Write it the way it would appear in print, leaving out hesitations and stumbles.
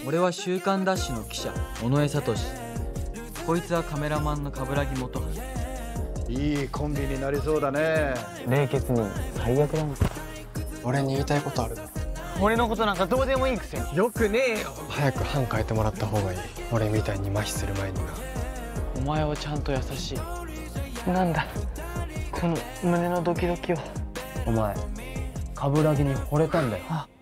俺は週刊ダッシュの記者尾上聡。こいつはカメラマンの冠城元橋。 いいコンビになりそうだね。 冷血に最悪だな。 俺に言いたいことある。 俺のことなんかどうでもいいくせに。よくねえよ。 早く班変えてもらった方がいい。俺みたいに麻痺する前にな。 お前はちゃんと優しい。なんだこの胸のドキドキは。お前冠城に惚れたんだよ。